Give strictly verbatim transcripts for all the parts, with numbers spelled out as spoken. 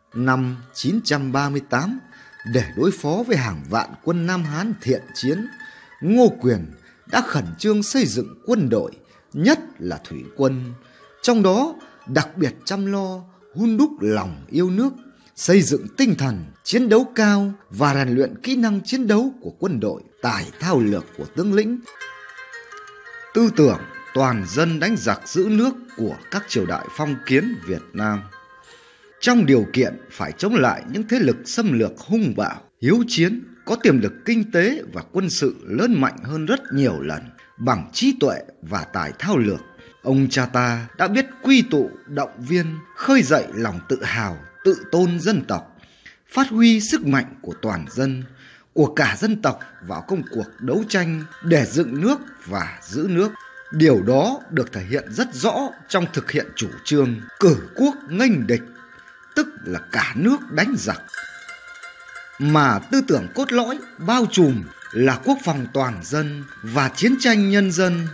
Năm chín trăm ba mươi tám, để đối phó với hàng vạn quân Nam Hán thiện chiến, Ngô Quyền đã khẩn trương xây dựng quân đội, nhất là thủy quân, trong đó đặc biệt chăm lo hun đúc lòng yêu nước, xây dựng tinh thần chiến đấu cao và rèn luyện kỹ năng chiến đấu của quân đội, tài thao lược của tướng lĩnh, tư tưởng toàn dân đánh giặc giữ nước của các triều đại phong kiến Việt Nam. Trong điều kiện phải chống lại những thế lực xâm lược hung bạo, hiếu chiến, có tiềm lực kinh tế và quân sự lớn mạnh hơn rất nhiều lần, bằng trí tuệ và tài thao lược, ông cha ta đã biết quy tụ, động viên, khơi dậy lòng tự hào, tự tôn dân tộc, phát huy sức mạnh của toàn dân, của cả dân tộc vào công cuộc đấu tranh để dựng nước và giữ nước. Điều đó được thể hiện rất rõ trong thực hiện chủ trương cử quốc nghênh địch, tức là cả nước đánh giặc, mà tư tưởng cốt lõi bao trùm là quốc phòng toàn dân và chiến tranh nhân dân.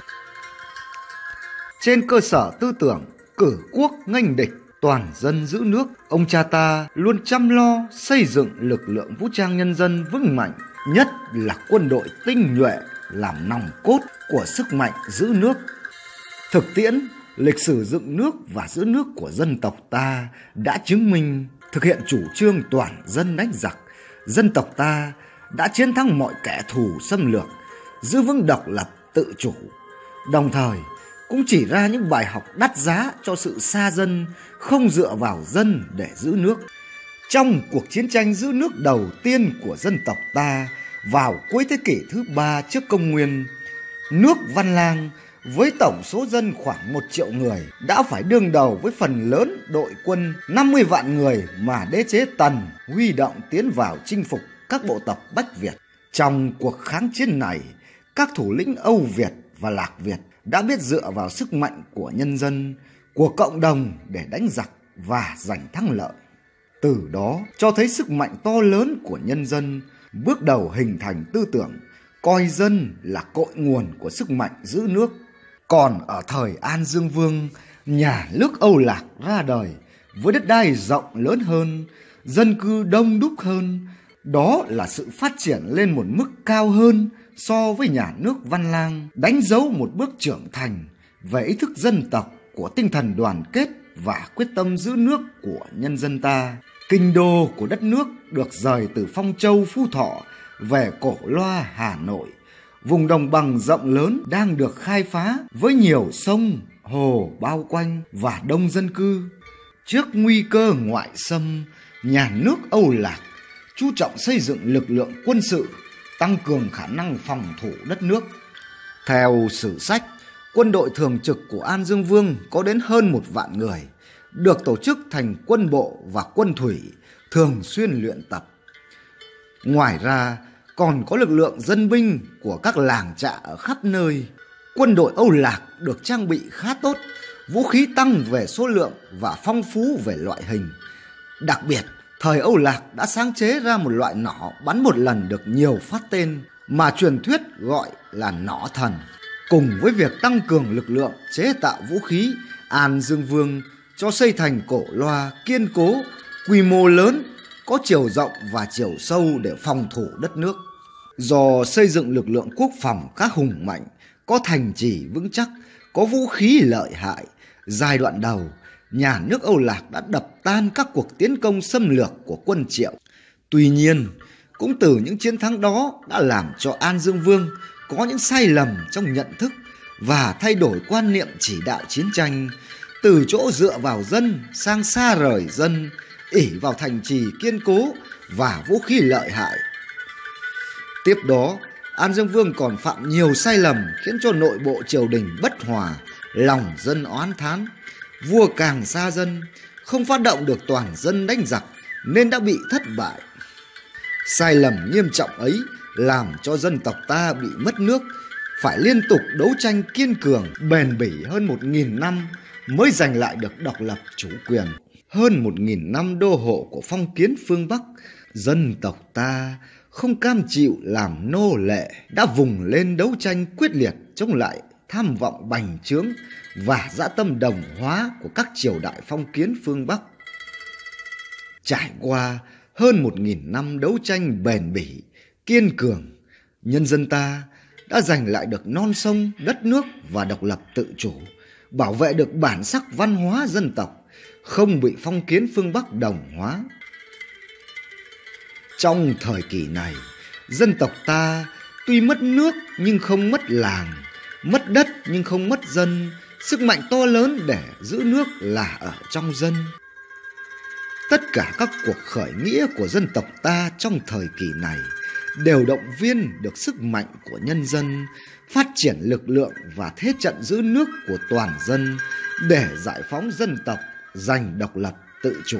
Trên cơ sở tư tưởng cử quốc nghênh địch, toàn dân giữ nước, ông cha ta luôn chăm lo xây dựng lực lượng vũ trang nhân dân vững mạnh, nhất là quân đội tinh nhuệ làm nòng cốt của sức mạnh giữ nước. Thực tiễn, lịch sử dựng nước và giữ nước của dân tộc ta đã chứng minh thực hiện chủ trương toàn dân đánh giặc, dân tộc ta đã chiến thắng mọi kẻ thù xâm lược, giữ vững độc lập tự chủ, đồng thời cũng chỉ ra những bài học đắt giá cho sự xa dân, không dựa vào dân để giữ nước. Trong cuộc chiến tranh giữ nước đầu tiên của dân tộc ta vào cuối thế kỷ thứ ba trước công nguyên, nước Văn Lang với tổng số dân khoảng một triệu người đã phải đương đầu với phần lớn đội quân năm mươi vạn người mà đế chế Tần huy động tiến vào chinh phục các bộ tộc Bách Việt. Trong cuộc kháng chiến này, các thủ lĩnh Âu Việt và Lạc Việt đã biết dựa vào sức mạnh của nhân dân, của cộng đồng để đánh giặc và giành thắng lợi. Từ đó cho thấy sức mạnh to lớn của nhân dân, bước đầu hình thành tư tưởng coi dân là cội nguồn của sức mạnh giữ nước. Còn ở thời An Dương Vương, nhà nước Âu Lạc ra đời với đất đai rộng lớn hơn, dân cư đông đúc hơn. Đó là sự phát triển lên một mức cao hơn so với nhà nước Văn Lang, đánh dấu một bước trưởng thành về ý thức dân tộc, của tinh thần đoàn kết và quyết tâm giữ nước của nhân dân ta. Kinh đô của đất nước được rời từ Phong Châu Phú Thọ về Cổ Loa Hà Nội. Vùng đồng bằng rộng lớn đang được khai phá với nhiều sông, hồ bao quanh và đông dân cư. Trước nguy cơ ngoại xâm, nhà nước Âu Lạc chú trọng xây dựng lực lượng quân sự, tăng cường khả năng phòng thủ đất nước. Theo sử sách, quân đội thường trực của An Dương Vương có đến hơn một vạn người, được tổ chức thành quân bộ và quân thủy, thường xuyên luyện tập. Ngoài ra, còn có lực lượng dân binh của các làng trại ở khắp nơi. Quân đội Âu Lạc được trang bị khá tốt, vũ khí tăng về số lượng và phong phú về loại hình. Đặc biệt, thời Âu Lạc đã sáng chế ra một loại nỏ bắn một lần được nhiều phát tên mà truyền thuyết gọi là nỏ thần. Cùng với việc tăng cường lực lượng chế tạo vũ khí, An Dương Vương cho xây thành Cổ Loa kiên cố, quy mô lớn, có chiều rộng và chiều sâu để phòng thủ đất nước. Do xây dựng lực lượng quốc phòng khá hùng mạnh, có thành trì vững chắc, có vũ khí lợi hại, giai đoạn đầu, nhà nước Âu Lạc đã đập tan các cuộc tiến công xâm lược của quân Triệu. Tuy nhiên, cũng từ những chiến thắng đó đã làm cho An Dương Vương có những sai lầm trong nhận thức và thay đổi quan niệm chỉ đạo chiến tranh, từ chỗ dựa vào dân sang xa rời dân, ỷ vào thành trì kiên cố và vũ khí lợi hại. Tiếp đó, An Dương Vương còn phạm nhiều sai lầm khiến cho nội bộ triều đình bất hòa, lòng dân oán thán. Vua càng xa dân, không phát động được toàn dân đánh giặc nên đã bị thất bại. Sai lầm nghiêm trọng ấy làm cho dân tộc ta bị mất nước, phải liên tục đấu tranh kiên cường, bền bỉ hơn một nghìn năm mới giành lại được độc lập chủ quyền. Hơn một nghìn năm đô hộ của phong kiến phương Bắc, dân tộc ta không cam chịu làm nô lệ, đã vùng lên đấu tranh quyết liệt chống lại tham vọng bành trướng và dã tâm đồng hóa của các triều đại phong kiến phương Bắc. Trải qua hơn một nghìn năm đấu tranh bền bỉ, kiên cường, nhân dân ta đã giành lại được non sông, đất nước và độc lập tự chủ, bảo vệ được bản sắc văn hóa dân tộc, không bị phong kiến phương Bắc đồng hóa. Trong thời kỳ này, dân tộc ta tuy mất nước nhưng không mất làng, mất đất nhưng không mất dân, sức mạnh to lớn để giữ nước là ở trong dân. Tất cả các cuộc khởi nghĩa của dân tộc ta trong thời kỳ này đều động viên được sức mạnh của nhân dân, phát triển lực lượng và thế trận giữ nước của toàn dân để giải phóng dân tộc, giành độc lập tự chủ.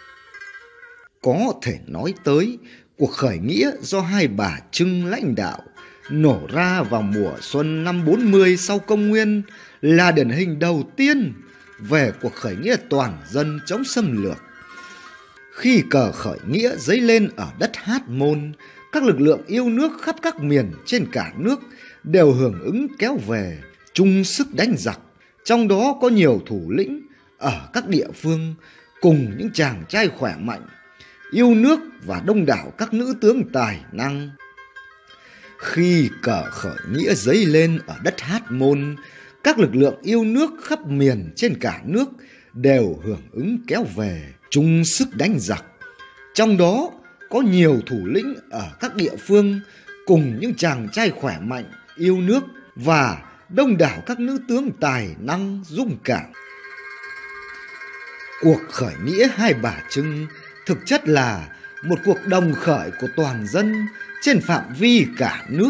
Có thể nói tới cuộc khởi nghĩa do Hai Bà Trưng lãnh đạo nổ ra vào mùa xuân năm bốn mươi sau công nguyên là điển hình đầu tiên về cuộc khởi nghĩa toàn dân chống xâm lược. Khi cờ khởi nghĩa dấy lên ở đất Hát Môn, các lực lượng yêu nước khắp các miền trên cả nước đều hưởng ứng kéo về, chung sức đánh giặc. Trong đó có nhiều thủ lĩnh ở các địa phương cùng những chàng trai khỏe mạnh, yêu nước và đông đảo các nữ tướng tài năng. Khi cờ khởi nghĩa dấy lên ở đất Hát Môn, các lực lượng yêu nước khắp miền trên cả nước đều hưởng ứng kéo về, chung sức đánh giặc. Trong đó có nhiều thủ lĩnh ở các địa phương cùng những chàng trai khỏe mạnh, yêu nước và đông đảo các nữ tướng tài năng dũng cảm. Cuộc khởi nghĩa Hai Bà Trưng thực chất là một cuộc đồng khởi của toàn dân trên phạm vi cả nước.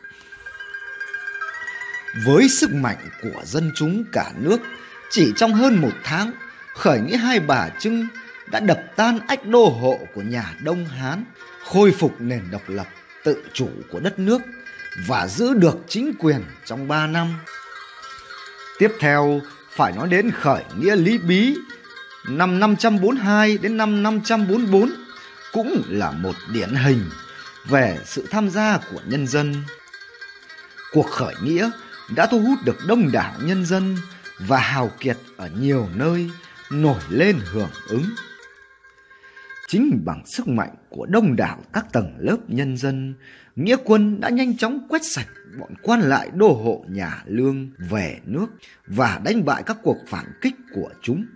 Với sức mạnh của dân chúng cả nước, chỉ trong hơn một tháng, khởi nghĩa Hai Bà Trưng đã đập tan ách đô hộ của nhà Đông Hán, khôi phục nền độc lập tự chủ của đất nước và giữ được chính quyền trong ba năm. Tiếp theo phải nói đến khởi nghĩa Lý Bí năm năm trăm bốn mươi hai đến năm năm trăm bốn mươi bốn, cũng là một điển hình về sự tham gia của nhân dân. Cuộc khởi nghĩa đã thu hút được đông đảo nhân dân và hào kiệt ở nhiều nơi nổi lên hưởng ứng. Chính bằng sức mạnh của đông đảo các tầng lớp nhân dân, nghĩa quân đã nhanh chóng quét sạch bọn quan lại đô hộ nhà Lương về nước và đánh bại các cuộc phản kích của chúng.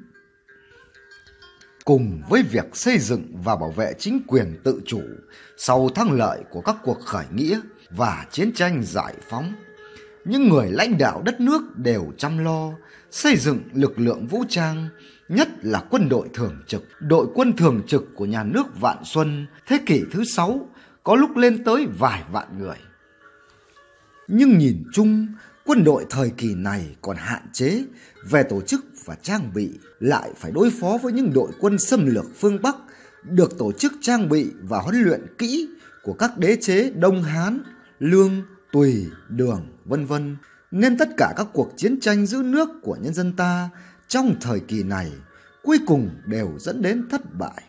Cùng với việc xây dựng và bảo vệ chính quyền tự chủ sau thắng lợi của các cuộc khởi nghĩa và chiến tranh giải phóng, những người lãnh đạo đất nước đều chăm lo xây dựng lực lượng vũ trang, nhất là quân đội thường trực. Đội quân thường trực của nhà nước Vạn Xuân thế kỷ thứ sáu có lúc lên tới vài vạn người. Nhưng nhìn chung, quân đội thời kỳ này còn hạn chế về tổ chức và trang bị, lại phải đối phó với những đội quân xâm lược phương Bắc được tổ chức trang bị và huấn luyện kỹ của các đế chế Đông Hán, Lương, Tùy, Đường, vân vân. Nên tất cả các cuộc chiến tranh giữ nước của nhân dân ta trong thời kỳ này cuối cùng đều dẫn đến thất bại.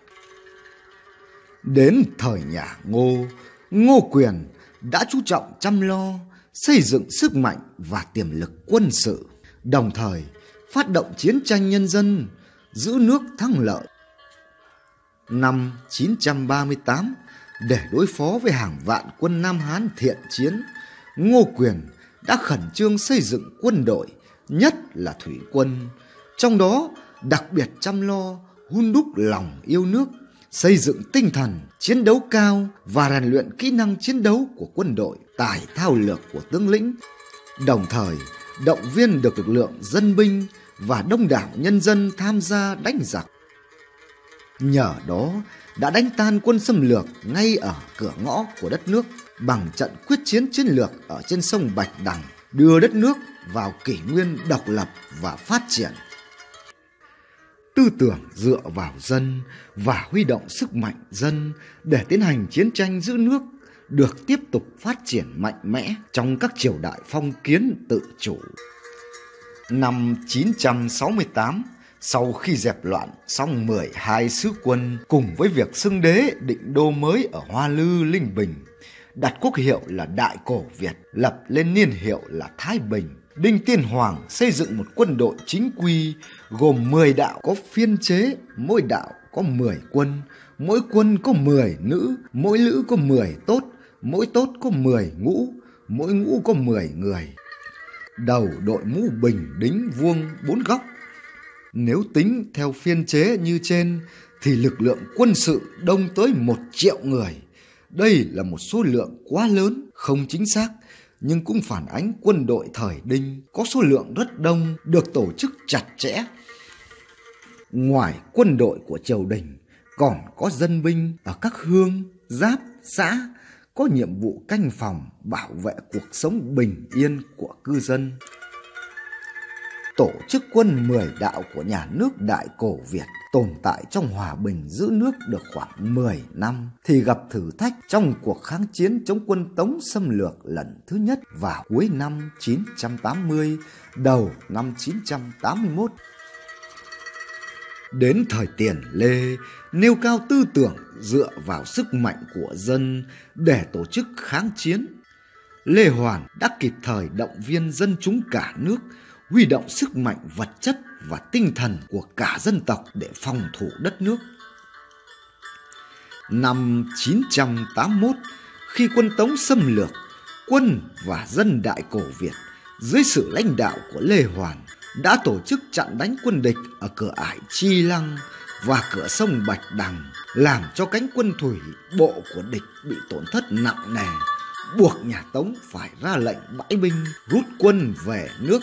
Đến thời nhà Ngô, Ngô Quyền đã chú trọng chăm lo xây dựng sức mạnh và tiềm lực quân sự, đồng thời phát động chiến tranh nhân dân, giữ nước thắng lợi. Năm chín trăm ba mươi tám, để đối phó với hàng vạn quân Nam Hán thiện chiến, Ngô Quyền đã khẩn trương xây dựng quân đội, nhất là thủy quân, trong đó đặc biệt chăm lo hun đúc lòng yêu nước, xây dựng tinh thần chiến đấu cao và rèn luyện kỹ năng chiến đấu của quân đội, tài thao lược của tướng lĩnh, đồng thời động viên được lực lượng dân binh và đông đảo nhân dân tham gia đánh giặc. Nhờ đó đã đánh tan quân xâm lược ngay ở cửa ngõ của đất nước bằng trận quyết chiến chiến lược ở trên sông Bạch Đằng, đưa đất nước vào kỷ nguyên độc lập và phát triển. Tư tưởng dựa vào dân và huy động sức mạnh dân để tiến hành chiến tranh giữ nước được tiếp tục phát triển mạnh mẽ trong các triều đại phong kiến tự chủ. Năm chín trăm sáu mươi tám, sau khi dẹp loạn xong mười hai sứ quân cùng với việc xưng đế định đô mới ở Hoa Lư, Linh Bình, đặt quốc hiệu là Đại Cổ Việt, lập lên niên hiệu là Thái Bình, Đinh Tiên Hoàng xây dựng một quân đội chính quy gồm mười đạo có phiên chế, mỗi đạo có mười quân, mỗi quân có mười nữ, mỗi lữ có mười tốt, mỗi tốt có mười ngũ, mỗi ngũ có mười người. Đầu đội mũ bình đính vuông bốn góc. Nếu tính theo phiên chế như trên thì lực lượng quân sự đông tới một triệu người. Đây là một số lượng quá lớn, không chính xác, nhưng cũng phản ánh quân đội thời Đinh có số lượng rất đông, được tổ chức chặt chẽ. Ngoài quân đội của triều đình, còn có dân binh ở các hương, giáp, xã có nhiệm vụ canh phòng, bảo vệ cuộc sống bình yên của cư dân. Tổ chức quân mười đạo của nhà nước Đại Cổ Việt tồn tại trong hòa bình giữ nước được khoảng mười năm thì gặp thử thách trong cuộc kháng chiến chống quân Tống xâm lược lần thứ nhất vào cuối năm chín trăm tám mươi, đầu năm chín trăm tám mươi mốt. Đến thời Tiền Lê, nêu cao tư tưởng dựa vào sức mạnh của dân để tổ chức kháng chiến. Lê Hoàn đã kịp thời động viên dân chúng cả nước, huy động sức mạnh vật chất và tinh thần của cả dân tộc để phòng thủ đất nước. Năm chín trăm tám mươi mốt, khi quân Tống xâm lược, quân và dân Đại Cổ Việt dưới sự lãnh đạo của Lê Hoàn đã tổ chức chặn đánh quân địch ở cửa ải Chi Lăng và cửa sông Bạch Đằng, làm cho cánh quân thủy bộ của địch bị tổn thất nặng nề, buộc nhà Tống phải ra lệnh bãi binh rút quân về nước.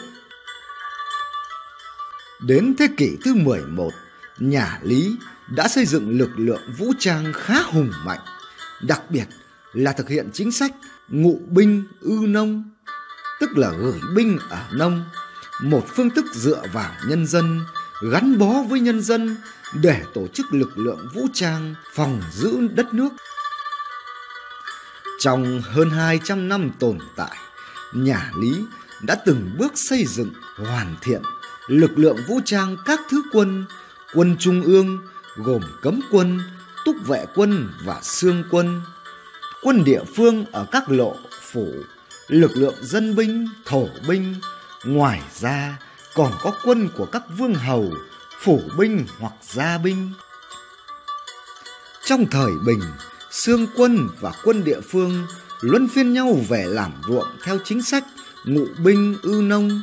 Đến thế kỷ thứ mười một, nhà Lý đã xây dựng lực lượng vũ trang khá hùng mạnh, đặc biệt là thực hiện chính sách ngụ binh ư nông, tức là gửi binh ở nông, một phương thức dựa vào nhân dân, gắn bó với nhân dân để tổ chức lực lượng vũ trang phòng giữ đất nước. Trong hơn hai trăm năm tồn tại, nhà Lý đã từng bước xây dựng, hoàn thiện lực lượng vũ trang các thứ quân, quân trung ương gồm cấm quân, túc vệ quân và xương quân, quân địa phương ở các lộ phủ, lực lượng dân binh, thổ binh. Ngoài ra còn có quân của các vương hầu, phủ binh hoặc gia binh. Trong thời Bình, xương quân và quân địa phương luân phiên nhau về làm ruộng theo chính sách ngụ binh ư nông.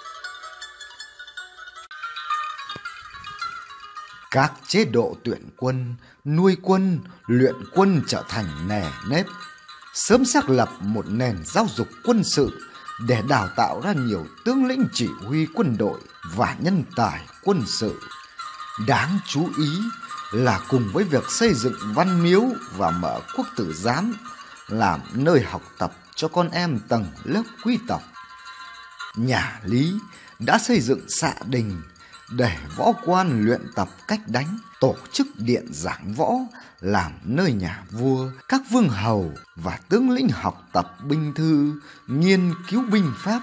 Các chế độ tuyển quân, nuôi quân, luyện quân trở thành nề nếp, sớm xác lập một nền giáo dục quân sự để đào tạo ra nhiều tướng lĩnh chỉ huy quân đội và nhân tài quân sự. Đáng chú ý là cùng với việc xây dựng văn miếu và mở quốc tử giám làm nơi học tập cho con em tầng lớp quý tộc, nhà Lý đã xây dựng xạ đình để võ quan luyện tập cách đánh, tổ chức điện giảng võ làm nơi nhà vua, các vương hầu và tướng lĩnh học tập binh thư, nghiên cứu binh pháp.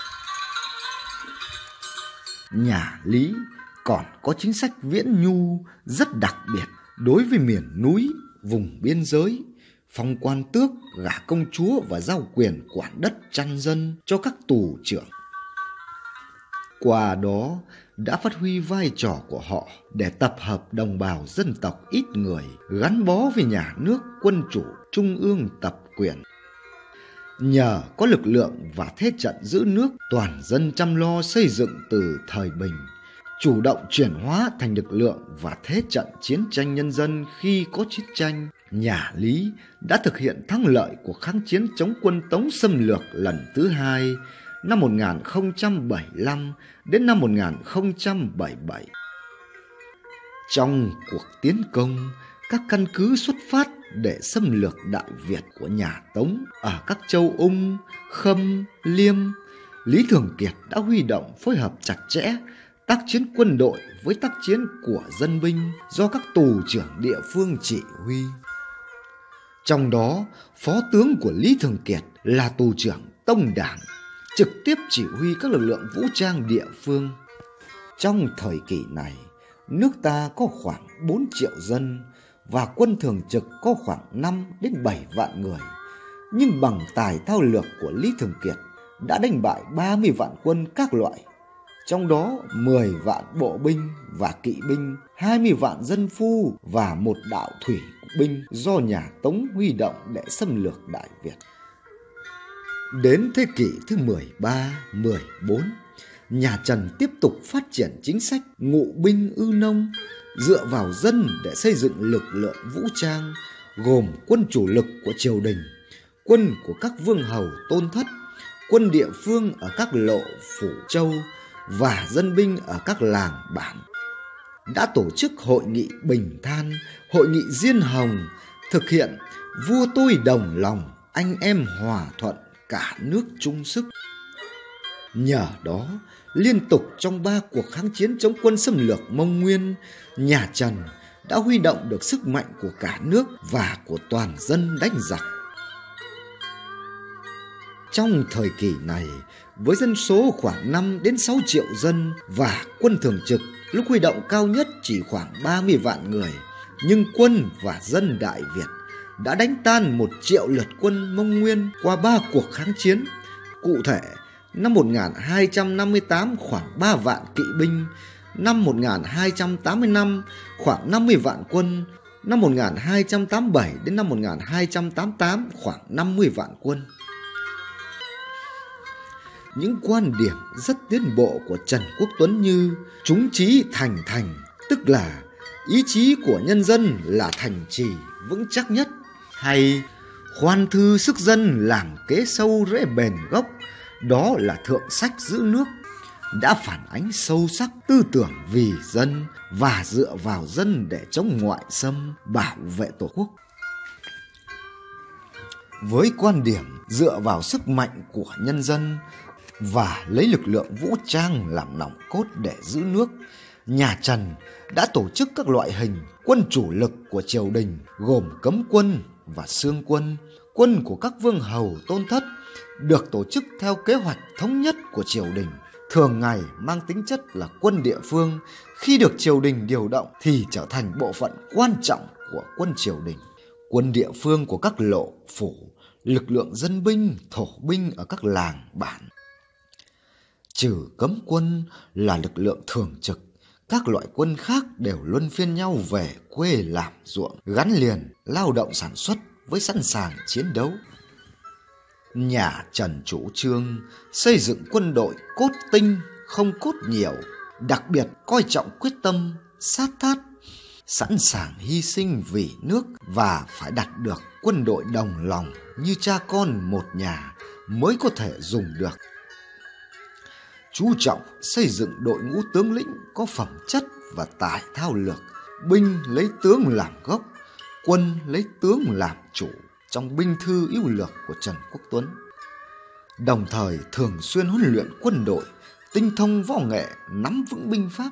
Nhà Lý còn có chính sách viễn nhu rất đặc biệt đối với miền núi, vùng biên giới, phong quan tước, gả công chúa và giao quyền quản đất chăn dân cho các tù trưởng. Qua đó đã phát huy vai trò của họ để tập hợp đồng bào dân tộc ít người, gắn bó với nhà nước, quân chủ, trung ương tập quyền. Nhờ có lực lượng và thế trận giữ nước, toàn dân chăm lo xây dựng từ thời Bình, chủ động chuyển hóa thành lực lượng và thế trận chiến tranh nhân dân khi có chiến tranh. Nhà Lý đã thực hiện thắng lợi cuộc kháng chiến chống quân Tống xâm lược lần thứ hai năm một nghìn không trăm bảy mươi lăm đến năm một nghìn không trăm bảy mươi bảy. Trong cuộc tiến công, các căn cứ xuất phát để xâm lược Đại Việt của nhà Tống ở các châu Ung, Khâm, Liêm, Lý Thường Kiệt đã huy động phối hợp chặt chẽ tác chiến quân đội với tác chiến của dân binh do các tù trưởng địa phương chỉ huy. Trong đó, phó tướng của Lý Thường Kiệt là tù trưởng Tông Đảng, trực tiếp chỉ huy các lực lượng vũ trang địa phương. Trong thời kỳ này, nước ta có khoảng bốn triệu dân và quân thường trực có khoảng năm đến bảy vạn người. Nhưng bằng tài thao lược của Lý Thường Kiệt đã đánh bại ba mươi vạn quân các loại, trong đó mười vạn bộ binh và kỵ binh, hai mươi vạn dân phu và một đạo thủy binh do nhà Tống huy động để xâm lược Đại Việt. Đến thế kỷ thứ mười ba, mười bốn, nhà Trần tiếp tục phát triển chính sách ngụ binh ư nông, dựa vào dân để xây dựng lực lượng vũ trang, gồm quân chủ lực của triều đình, quân của các vương hầu tôn thất, quân địa phương ở các lộ phủ châu và dân binh ở các làng bản. Đã tổ chức hội nghị Bình Than, hội nghị Diên Hồng, thực hiện vua tôi đồng lòng, anh em hòa thuận, cả nước chung sức. Nhờ đó, liên tục trong ba cuộc kháng chiến chống quân xâm lược Mông Nguyên, nhà Trần đã huy động được sức mạnh của cả nước và của toàn dân đánh giặc. Trong thời kỳ này, với dân số khoảng năm đến sáu triệu dân và quân thường trực lúc huy động cao nhất chỉ khoảng ba mươi vạn người, nhưng quân và dân Đại Việt đã đánh tan một triệu lượt quân Mông Nguyên qua ba cuộc kháng chiến. Cụ thể, năm một nghìn hai trăm năm mươi tám khoảng ba vạn kỵ binh, năm một nghìn hai trăm tám mươi lăm khoảng năm mươi vạn quân, năm một nghìn hai trăm tám mươi bảy đến năm một nghìn hai trăm tám mươi tám khoảng năm mươi vạn quân. Những quan điểm rất tiến bộ của Trần Quốc Tuấn như chúng chí thành thành, tức là ý chí của nhân dân là thành trì vững chắc nhất, hay khoan thư sức dân làm kế sâu rễ bền gốc, đó là thượng sách giữ nước, đã phản ánh sâu sắc tư tưởng vì dân và dựa vào dân để chống ngoại xâm, bảo vệ Tổ quốc. Với quan điểm dựa vào sức mạnh của nhân dân và lấy lực lượng vũ trang làm nòng cốt để giữ nước, nhà Trần đã tổ chức các loại hình quân chủ lực của triều đình gồm cấm quân và xương quân, quân của các vương hầu tôn thất, được tổ chức theo kế hoạch thống nhất của triều đình, thường ngày mang tính chất là quân địa phương, khi được triều đình điều động thì trở thành bộ phận quan trọng của quân triều đình. Quân địa phương của các lộ phủ, lực lượng dân binh, thổ binh ở các làng bản. Trừ cấm quân là lực lượng thường trực, các loại quân khác đều luân phiên nhau về quê làm ruộng, gắn liền lao động sản xuất với sẵn sàng chiến đấu. Nhà Trần chủ trương xây dựng quân đội cốt tinh, không cốt nhiều, đặc biệt coi trọng quyết tâm, sát thát, sẵn sàng hy sinh vì nước và phải đạt được quân đội đồng lòng như cha con một nhà mới có thể dùng được. Chú trọng xây dựng đội ngũ tướng lĩnh có phẩm chất và tài thao lược, binh lấy tướng làm gốc, quân lấy tướng làm chủ trong binh thư ưu lược của Trần Quốc Tuấn. Đồng thời thường xuyên huấn luyện quân đội, tinh thông võ nghệ, nắm vững binh pháp.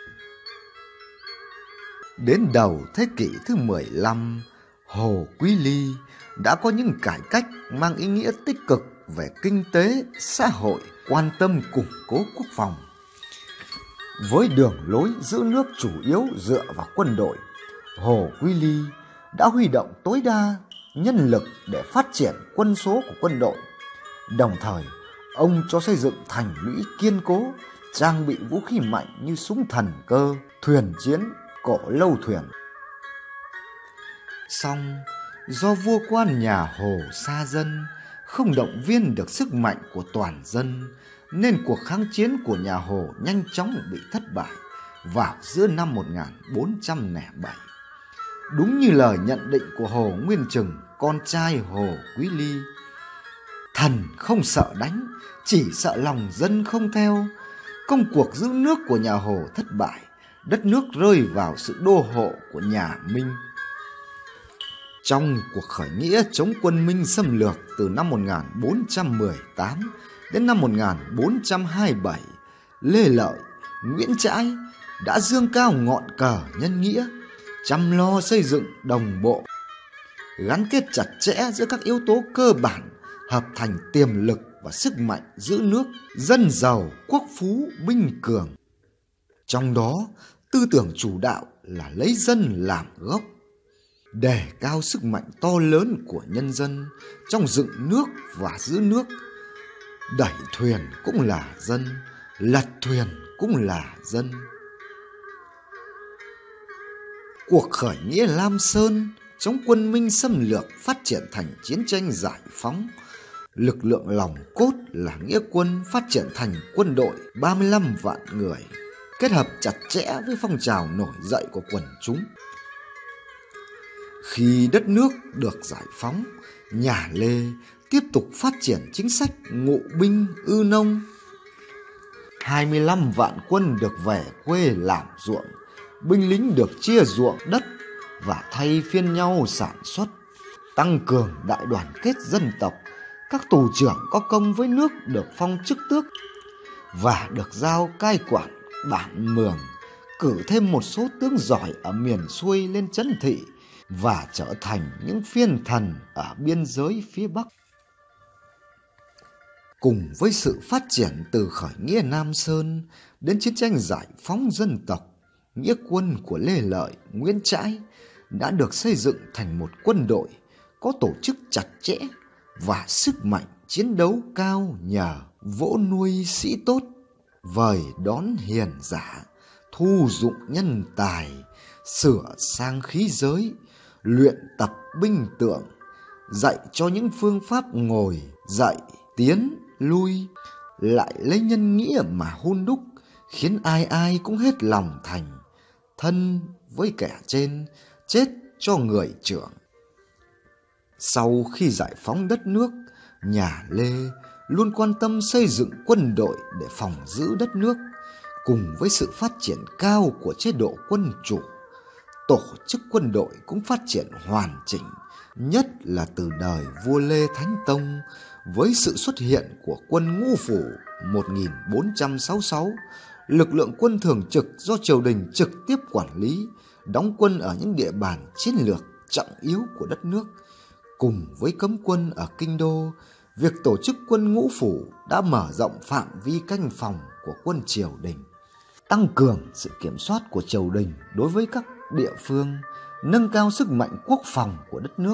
Đến đầu thế kỷ thứ mười lăm, Hồ Quý Ly đã có những cải cách mang ý nghĩa tích cực về kinh tế, xã hội, quan tâm củng cố quốc phòng. Với đường lối giữ nước chủ yếu dựa vào quân đội, Hồ Quý Ly đã huy động tối đa nhân lực để phát triển quân số của quân đội. Đồng thời, ông cho xây dựng thành lũy kiên cố, trang bị vũ khí mạnh như súng thần cơ, thuyền chiến, cỗ lâu thuyền. Song, do vua quan nhà Hồ xa dân, không động viên được sức mạnh của toàn dân, nên cuộc kháng chiến của nhà Hồ nhanh chóng bị thất bại vào giữa năm một nghìn bốn trăm lẻ bảy. Đúng như lời nhận định của Hồ Nguyên Trừng, con trai Hồ Quý Ly: thần không sợ đánh, chỉ sợ lòng dân không theo. Công cuộc giữ nước của nhà Hồ thất bại, đất nước rơi vào sự đô hộ của nhà Minh. Trong cuộc khởi nghĩa chống quân Minh xâm lược từ năm một nghìn bốn trăm mười tám đến năm một nghìn bốn trăm hai mươi bảy, Lê Lợi, Nguyễn Trãi đã dương cao ngọn cờ nhân nghĩa, chăm lo xây dựng đồng bộ, gắn kết chặt chẽ giữa các yếu tố cơ bản, hợp thành tiềm lực và sức mạnh giữ nước, dân giàu, quốc phú, binh cường. Trong đó, tư tưởng chủ đạo là lấy dân làm gốc, đề cao sức mạnh to lớn của nhân dân trong dựng nước và giữ nước. Đẩy thuyền cũng là dân, lật thuyền cũng là dân. Cuộc khởi nghĩa Lam Sơn chống quân Minh xâm lược phát triển thành chiến tranh giải phóng. Lực lượng lòng cốt là nghĩa quân phát triển thành quân đội ba mươi lăm vạn người, kết hợp chặt chẽ với phong trào nổi dậy của quần chúng. Khi đất nước được giải phóng, nhà Lê tiếp tục phát triển chính sách ngụ binh ư nông. hai mươi lăm vạn quân được về quê làm ruộng, binh lính được chia ruộng đất và thay phiên nhau sản xuất, tăng cường đại đoàn kết dân tộc. Các tù trưởng có công với nước được phong chức tước và được giao cai quản bản mường, cử thêm một số tướng giỏi ở miền xuôi lên trấn thị và trở thành những phiên thần ở biên giới phía Bắc. Cùng với sự phát triển từ khởi nghĩa Nam Sơn đến chiến tranh giải phóng dân tộc, nghĩa quân của Lê Lợi, Nguyễn Trãi đã được xây dựng thành một quân đội có tổ chức chặt chẽ và sức mạnh chiến đấu cao nhờ vỗ nuôi sĩ tốt, vời đón hiền giả, thu dụng nhân tài, sửa sang khí giới, luyện tập binh tượng, dạy cho những phương pháp ngồi, dạy, tiến, lui, lại lấy nhân nghĩa mà hun đúc, khiến ai ai cũng hết lòng thành, thân với kẻ trên, chết cho người trưởng. Sau khi giải phóng đất nước, nhà Lê luôn quan tâm xây dựng quân đội để phòng giữ đất nước. Cùng với sự phát triển cao của chế độ quân chủ, tổ chức quân đội cũng phát triển hoàn chỉnh, nhất là từ đời vua Lê Thánh Tông, với sự xuất hiện của quân Ngũ Phủ một nghìn bốn trăm sáu mươi sáu, lực lượng quân thường trực do triều đình trực tiếp quản lý, đóng quân ở những địa bàn chiến lược trọng yếu của đất nước. Cùng với cấm quân ở Kinh Đô, việc tổ chức quân Ngũ Phủ đã mở rộng phạm vi canh phòng của quân triều đình, tăng cường sự kiểm soát của triều đình đối với các địa phương, nâng cao sức mạnh quốc phòng của đất nước.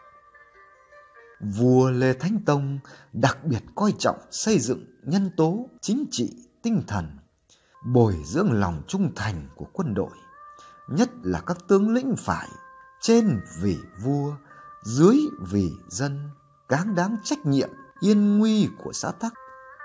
Vua Lê Thánh Tông đặc biệt coi trọng xây dựng nhân tố chính trị tinh thần, bồi dưỡng lòng trung thành của quân đội, nhất là các tướng lĩnh phải trên vì vua, dưới vì dân, cáng đáng trách nhiệm yên nguy của xã tắc.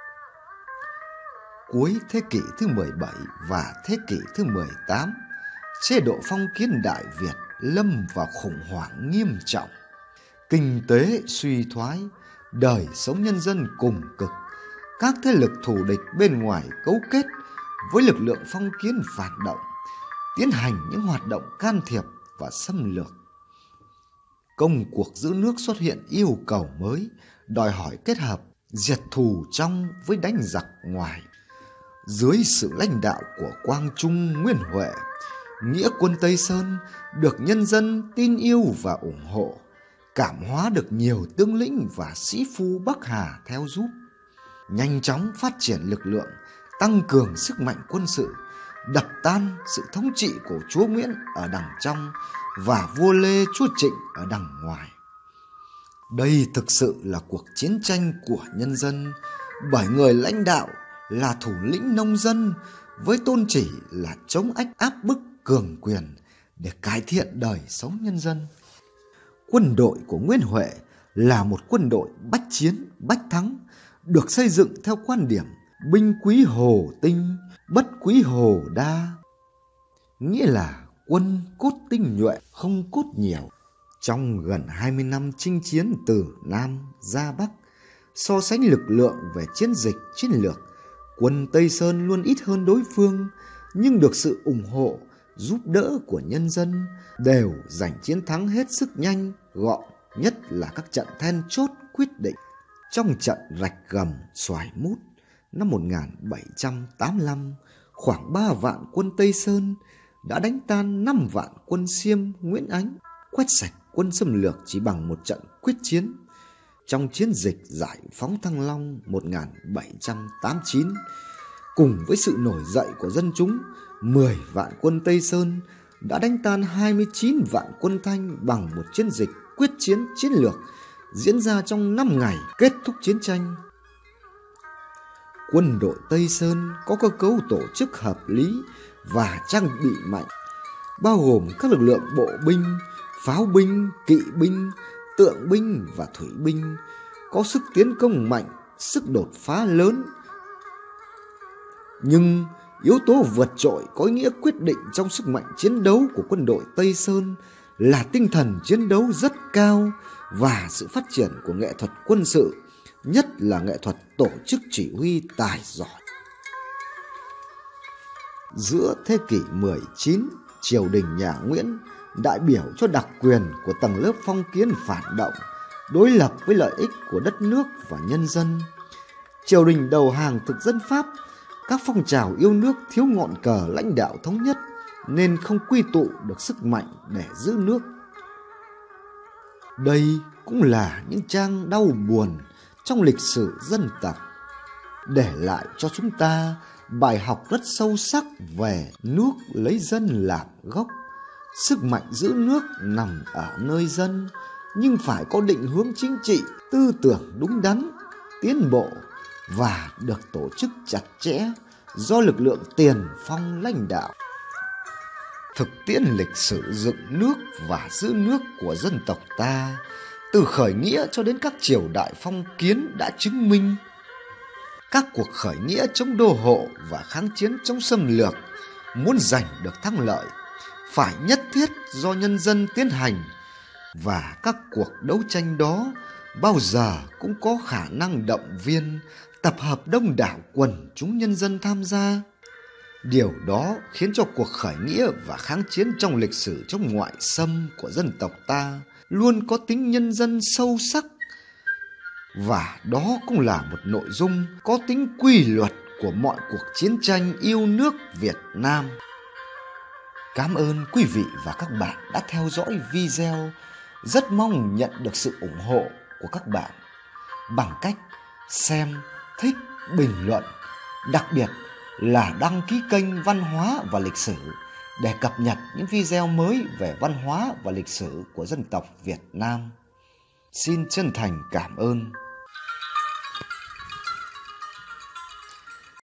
Cuối thế kỷ thứ mười bảy và thế kỷ thứ mười tám, chế độ phong kiến Đại Việt lâm vào khủng hoảng nghiêm trọng. Kinh tế suy thoái, đời sống nhân dân cùng cực. Các thế lực thù địch bên ngoài cấu kết với lực lượng phong kiến phản động, tiến hành những hoạt động can thiệp và xâm lược. Công cuộc giữ nước xuất hiện yêu cầu mới, đòi hỏi kết hợp diệt thù trong với đánh giặc ngoài. Dưới sự lãnh đạo của Quang Trung, Nguyên Huệ, nghĩa quân Tây Sơn được nhân dân tin yêu và ủng hộ, cảm hóa được nhiều tướng lĩnh và sĩ phu Bắc Hà theo giúp. Nhanh chóng phát triển lực lượng, tăng cường sức mạnh quân sự, đập tan sự thống trị của chúa Nguyễn ở đằng trong và vua Lê chúa Trịnh ở đằng ngoài. Đây thực sự là cuộc chiến tranh của nhân dân, bởi người lãnh đạo là thủ lĩnh nông dân với tôn chỉ là chống ách áp bức cường quyền để cải thiện đời sống nhân dân. Quân đội của Nguyễn Huệ là một quân đội bách chiến, bách thắng, được xây dựng theo quan điểm binh quý hồ tinh, bất quý hồ đa, nghĩa là quân cốt tinh nhuệ, không cốt nhiều. Trong gần hai mươi năm chinh chiến từ Nam ra Bắc, so sánh lực lượng về chiến dịch chiến lược, quân Tây Sơn luôn ít hơn đối phương, nhưng được sự ủng hộ, giúp đỡ của nhân dân, đều giành chiến thắng hết sức nhanh, gọn, nhất là các trận then chốt quyết định. Trong trận Rạch Gầm, Xoài Mút năm một nghìn bảy trăm tám mươi lăm, khoảng ba vạn quân Tây Sơn đã đánh tan năm vạn quân Xiêm Nguyễn Ánh, quét sạch quân xâm lược chỉ bằng một trận quyết chiến. Trong chiến dịch giải phóng Thăng Long một nghìn bảy trăm tám mươi chín, cùng với sự nổi dậy của dân chúng, mười vạn quân Tây Sơn đã đánh tan hai mươi chín vạn quân Thanh bằng một chiến dịch quyết chiến chiến lược diễn ra trong năm ngày kết thúc chiến tranh. Quân đội Tây Sơn có cơ cấu tổ chức hợp lý và trang bị mạnh, bao gồm các lực lượng bộ binh, pháo binh, kỵ binh, tượng binh và thủy binh, có sức tiến công mạnh, sức đột phá lớn. Nhưng yếu tố vượt trội có ý nghĩa quyết định trong sức mạnh chiến đấu của quân đội Tây Sơn là tinh thần chiến đấu rất cao và sự phát triển của nghệ thuật quân sự, nhất là nghệ thuật tổ chức chỉ huy tài giỏi. Giữa thế kỷ mười chín, triều đình nhà Nguyễn đại biểu cho đặc quyền của tầng lớp phong kiến phản động, đối lập với lợi ích của đất nước và nhân dân. Triều đình đầu hàng thực dân Pháp, các phong trào yêu nước thiếu ngọn cờ lãnh đạo thống nhất nên không quy tụ được sức mạnh để giữ nước. Đây cũng là những trang đau buồn trong lịch sử dân tộc, để lại cho chúng ta bài học rất sâu sắc về nước lấy dân làm gốc. Sức mạnh giữ nước nằm ở nơi dân, nhưng phải có định hướng chính trị, tư tưởng đúng đắn, tiến bộ và được tổ chức chặt chẽ do lực lượng tiền phong lãnh đạo. Thực tiễn lịch sử dựng nước và giữ nước của dân tộc ta, từ khởi nghĩa cho đến các triều đại phong kiến đã chứng minh các cuộc khởi nghĩa chống đô hộ và kháng chiến chống xâm lược muốn giành được thắng lợi phải nhất thiết do nhân dân tiến hành, và các cuộc đấu tranh đó bao giờ cũng có khả năng động viên, tập hợp đông đảo quần chúng nhân dân tham gia. Điều đó khiến cho cuộc khởi nghĩa và kháng chiến trong lịch sử chống ngoại xâm của dân tộc ta luôn có tính nhân dân sâu sắc, và đó cũng là một nội dung có tính quy luật của mọi cuộc chiến tranh yêu nước Việt Nam. Cảm ơn quý vị và các bạn đã theo dõi video. Rất mong nhận được sự ủng hộ của các bạn bằng cách xem, thích, bình luận, đặc biệt là đăng ký kênh Văn hóa và Lịch sử để cập nhật những video mới về văn hóa và lịch sử của dân tộc Việt Nam. Xin chân thành cảm ơn.